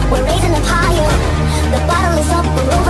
We're raising up higher. The bottle is up, we're